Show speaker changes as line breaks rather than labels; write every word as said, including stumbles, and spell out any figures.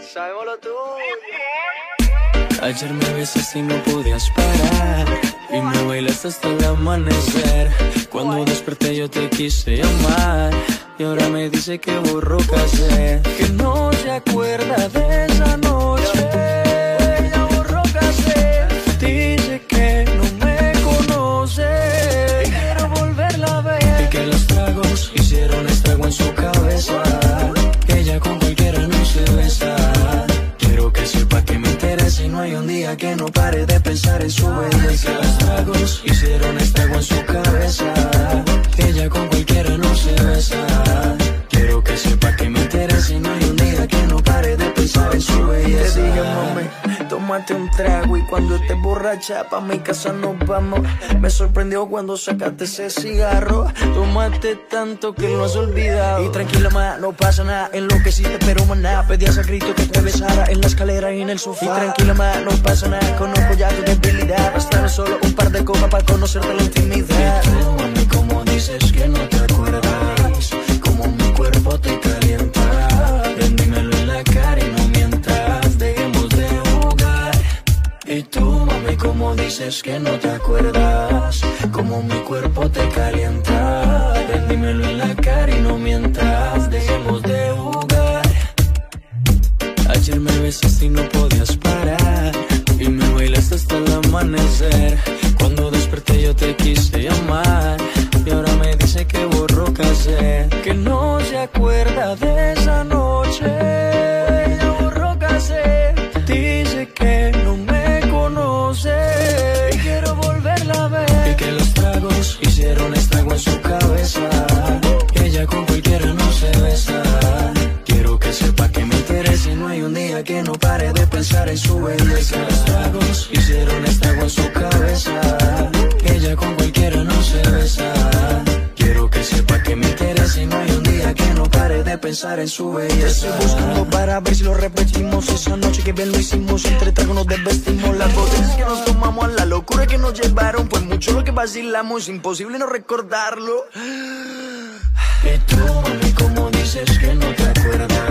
Sabemos lo tuyo.
Ayer me besaste y no podías parar, y me bailaste hasta el amanecer. Cuando desperté yo te quise llamar, y ahora me dice que borró casé, que no se acuerda de esa noche. Ya borró casé. Dice que no me conoce, y quiero volverla a ver, y que los tragos hicieron estrago en su cabeza. Ella con cualquiera no se besa. Quiero que sepa que me interesa y no hay un día que no pare de pensar en su belleza. Los tragos hicieron estrago en su cabeza. Ella con cualquiera no se besa. Quiero que sepa que me interesa y no hay un día que no pare de pensar en su belleza.
Te digo, mami, tómate un trago y cuando estés borracha pa' mi casa nos vamos. Me sorprendió cuando sacaste ese cigarro. Tomaste tanto que lo has olvidado. Y tranquila, ma, no pasa nada. Enloqueciste pero maná, pedías a grito que te besara en la escalera y en el sofá. Y tranquila, ma, no pasa nada. Conozco ya tu debilidad. Bastaron solo un par de copas para conocerte la intimidad.
Y tú, mami, como dices que no te acuerdas, como mi cuerpo te calienta. Ven, dímelo en la cara y no mientas, dejemos de jugar. Y tú, mami, como dices que no te acuerdas, como mi cuerpo te calienta. Ven, dímelo en la cara y no mientas, dejemos de jugar. Ayer me besaste y no podías parar, y me bailaste hasta el amanecer. Cuando desperté yo te quise llamar, y ahora me dice que borró casé, que no se acuerda de esa noche. Ya borró casé. Dice que no me conoce, y quiero volverla a ver, y que los tragos hicieron estrago en su cabeza. Ella con cualquiera no se besa. Quiero que sepa que me interesa y no hay un día que no pare de pensar en su belleza. Los tragos hicieron estrago en su cabeza. Ella con cualquiera no se besa. Quiero que sepa que me interesa y no hay un día que no pare de pensar en su belleza.
Te estoy buscando para ver si lo repetimos. Esa noche que bien lo hicimos, entre tragos nos desvestimos. Las botellas que nos tomamos, a la locura que nos llevaron. Pues mucho lo que vacilamos, es imposible no recordarlo.
Y tú, mami, como dices que no te acuerdas,